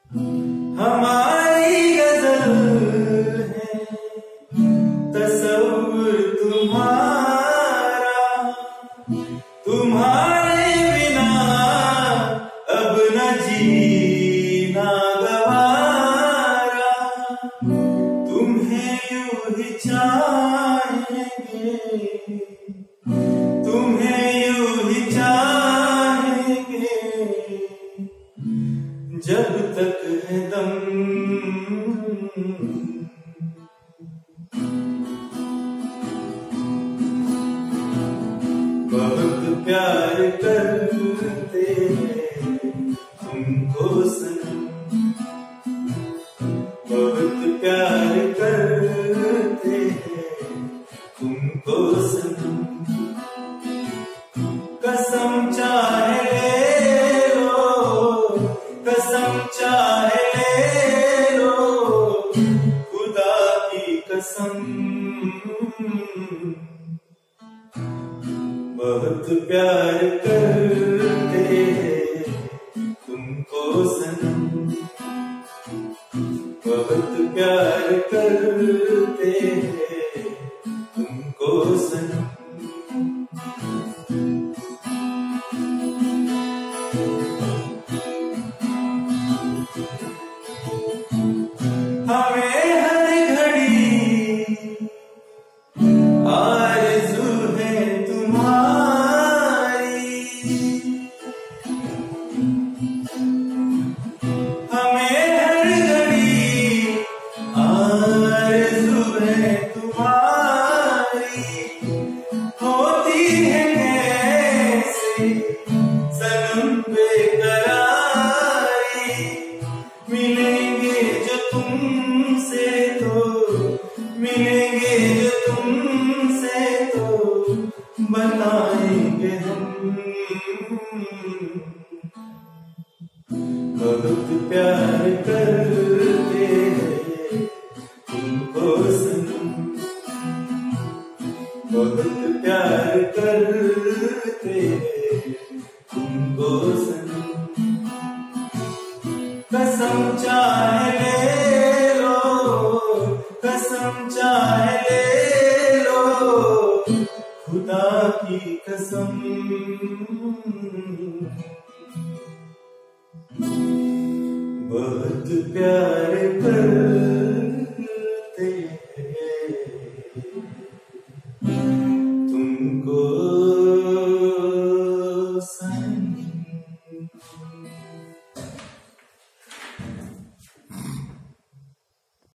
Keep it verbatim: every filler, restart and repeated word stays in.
हमारी गजल है तसव्वुर तुम्हारा, तुम्हारे बिना अब न जीना गवारा। तुम्हें यूं ही चाहेंगे, तुम्हें यूं ही चाहेंगे जब तक है दम। बहुत प्यार करते हैं तुमको सनम, बहुत प्यार करते हैं तुमको सनम। कसम चाहे ले लो, कसम चाहे ले लो, खुदा की कसम। बहुत प्यार करते हैं तुमको सनम, बहुत प्यार करते हैं तुमको सनम। हमें हर घड़ी आरज़ू है तुम्हारी, हमें हर घड़ी आरज़ू है तुम्हारी। होती है कैसे सनम बेकरारी, मिलेंगे जो तुमसे तो, मिलेंगे जो तुमसे तो बताएंगे हम। बहुत प्यार करते हैं तुमको सनम, बहुत प्यार करते हैं तुमको सनम। कसम चाहे ले लो, कसम चाहे ले लो, खुदा की कसम। बहुत प्यार कर